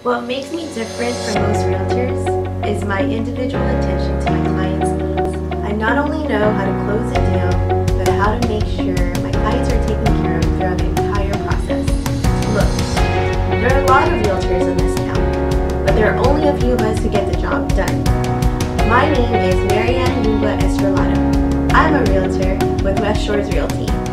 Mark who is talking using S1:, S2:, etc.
S1: What makes me different from most realtors is my individual attention to my clients' needs. I not only know how to close a deal, but how to make sure my clients are taken care of throughout the entire process. Look, there are a lot of realtors in this town, but there are only a few of us who get the job done. My name is Lumba. I'm a realtor with West Shores Realty.